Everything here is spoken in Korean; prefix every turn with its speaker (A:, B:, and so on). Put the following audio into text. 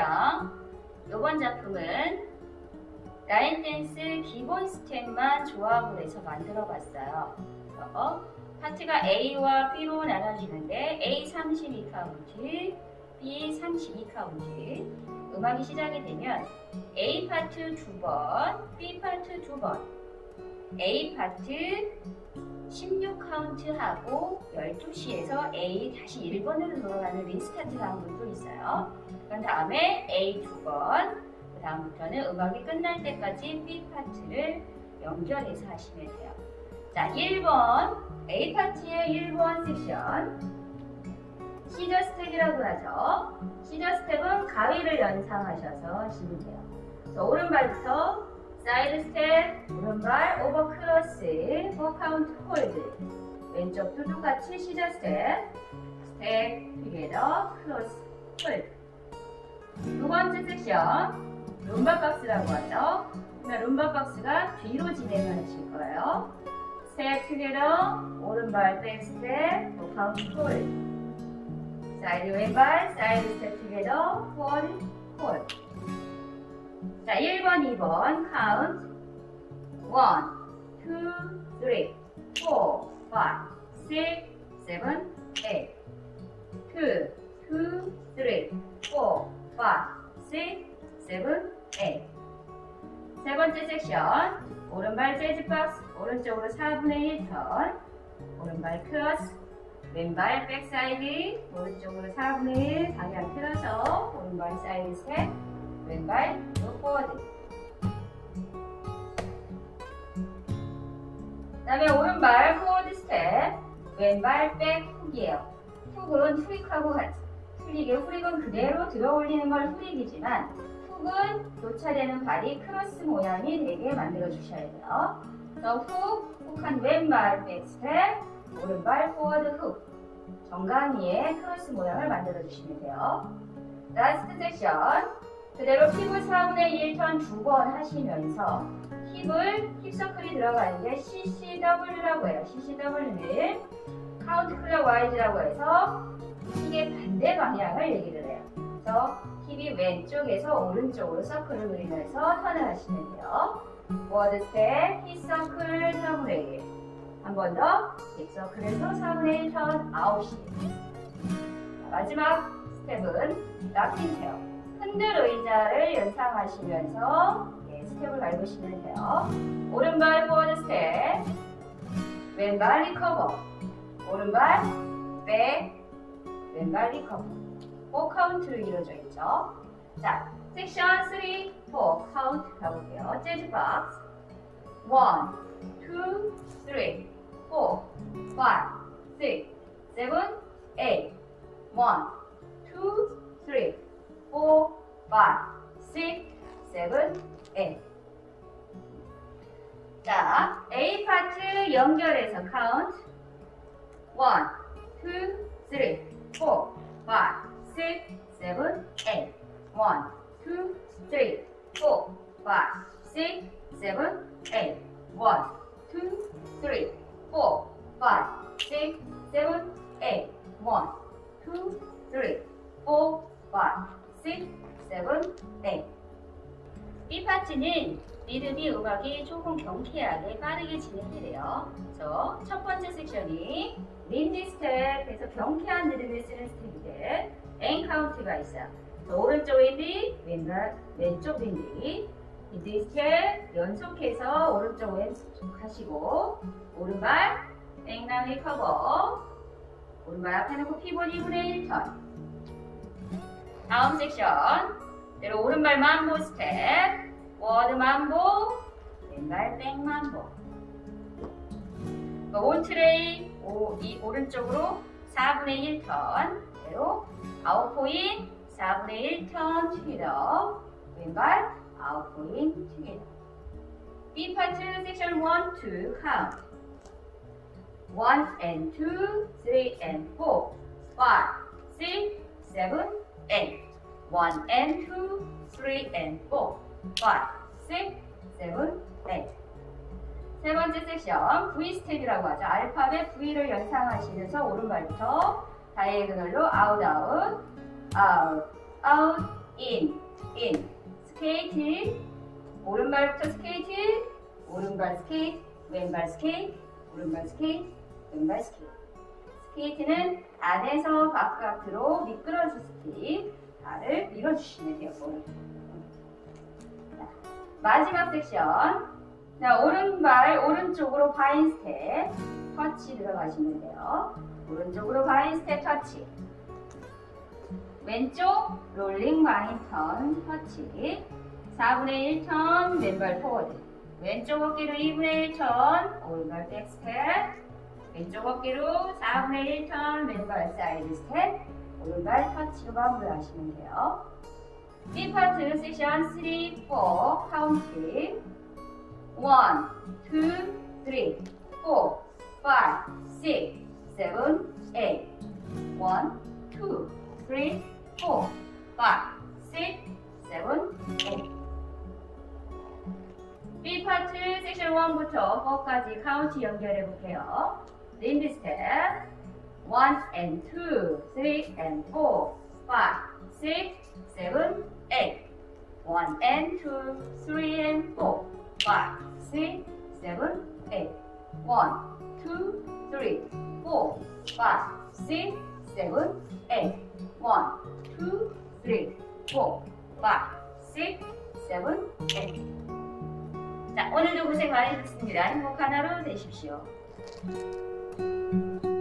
A: 안녕. 이번 작품은 라인 댄스 기본 스텝만 조합을 해서 만들어 봤어요. 파트가 A와 B로 나눠지는데 A 32카운트, B 32카운트. 음악이 시작이 되면 A 파트 2번, B 파트 2번, A 파트 16카운트 하고 12시에서 A 다시 1번으로 돌아가는 리스타트 방법도 있어요. 그 다음에 A 2번, 그 다음부터는 음악이 끝날 때까지 B 파트를 연결해서 하시면 돼요. 자, 1번 A 파트의 1번 섹션 시저 스텝이라고 하죠. 시저 스텝은 가위를 연상하셔서 하시면 돼요. 자, 오른발부터 사이드 스텝, 오른발 오버 크로스, 4카운트 홀드. 왼쪽도 똑같이 시저 스텝, 스텝 투게더, 크로스, 홀드. 두 번째 섹션, 룸바 박스라고 하죠. 룸바 박스가 뒤로 진행을 하실 거예요. 스텝 투게더, 오른발 백 스텝, 4카운트 홀드. 사이드 왼발, 사이드 스텝 투게더, 홀드, 홀드. 자, 1번, 2번 카운트 1, 2, 3, 4, 5, 6, 7, 8 2, 2, 3, 4, 5, 6, 7, 8 세 번째 섹션 오른발 재즈 박스 오른쪽으로 4분의 1 턴 오른발 크로스 왼발 백사이드 오른쪽으로 4분의 1 방향 틀어서 오른발 사이드 스텝 왼발 포워드. 그 다음에 오른발 포워드 스텝 왼발 백 훅이에요. 훅은 후릭하고 같이 풀리게 훅은 그대로 들어 올리는 걸 훅이지만 훅은 교차되는 발이 크로스 모양이 되게 만들어 주셔야 돼요. 그래서 훅한 왼발 백 스텝 오른발 포워드 훅 정강이의 크로스 모양을 만들어 주시면 돼요. 라스트 섹션 그대로 힙을 4분의 1 턴 2번 하시면서 힙 서클이 들어가는 게 CCW라고 해요. CCW는 카운트 클럭와이즈라고 해서 힙의 반대 방향을 얘기를 해요. 그래서 힙이 왼쪽에서 오른쪽으로 서클을 그리면서 턴을 하시면 돼요. 워드 스텝, 힙 서클 4분의 1. 한 번 더, 힙 서클에서 4분의 1 턴 9시. 마지막 스텝은 락킹 테어. 흔들 의자를 연상하시면서 스텝을 밟으시면 돼요. 오른발 포워드 스텝, 왼발 리커버, 오른발 백, 왼발 리커버. 4카운트로 이루어져 있죠. 자, 섹션 3, 4 카운트 가볼게요. 재즈 박스 1, 2, 3, 4, 5, 6, 7, 8 1, 2, 3, 4, 5, 6, 7, 8 자, A 파트 연결해서 카운트 1, 2, 3, 4, 5, 6, 7, 8 1, 2, 3, 4, 5, 6, 7, 8 1, 2, 3, 4, 5, 6, 7, 8 1, 2, 3, 4, 5, 6, 7, 8 B 파트는 리듬이 음악이 조금 경쾌하게 빠르게 진행이 돼요. 그래서 첫 번째 섹션이 린디 스텝에서 경쾌한 리듬을 쓰는 스텝인데 N 카운트가 있어요. 오른쪽 린디, 왼쪽 린디 린디 스텝 연속해서 오른쪽 왼쪽 하시고 오른발 백랑 리커버 오른발 앞에 놓고 피봇 2분의 1턴 다음 섹션 그대로 오른발 만보 스텝 워드 만보 왼발 백 만보 온트레이 오른쪽으로 4분의 1턴 그대로 아웃포인 4분의 1턴 투게더 왼발 아웃포인 투게더 B 파트 섹션 1, 2 카운트 1 and 2, 3 and 4, 5, 6, 7, 8 1 and 2, 3 and 4, 5, 6, 7, 8 세 번째 섹션 V 스텝이라고 하죠. 알파벳 V를 연상하시면서 오른발부터 다이애고널로 아웃 아웃 아웃 아웃 in, 스케이트, 오른발부터 스케이트, 오른발 스케이트, 왼발 스케이트, 오른발 스케이트, 왼발 스케이트. 스케이트는 안에서 바깥으로 미끄러진 스틱, 발을 밀어주시면 돼요. 자, 마지막 섹션. 자, 오른발 오른쪽으로 바인 스텝 터치 들어가시면 돼요. 오른쪽으로 바인 스텝 터치. 왼쪽 롤링 바인 턴 터치. 4분의 1 턴 왼발 포워드. 왼쪽 어깨로 2분의 1 턴 오른발 백 스텝. 왼쪽 어깨로 4분의 1 턴 왼발 사이드 스텝. 오른발 터치로 마무리하시면 돼요. B 파트 섹션 3, 4 카운팅. 1, 2, 3, 4, 5, 6, 7, 8. 1, 2, 3, 4, 5, 6, 7, 8. B 파트 섹션 1부터 4까지 카운트 연결해 볼게요. 림비 스텝 1 and 2, 3 and 4, 5, 6, 7, 8. 1 and 2, 3 and 4, 5, 6, 7, 8. 1, 2, 3, 4, 5, 6, 7, 8. 1, 2, 3, 4, 5, 6, 7, 8. 자, 오늘도 고생 많으셨습니다. 행복한 하루 되십시오.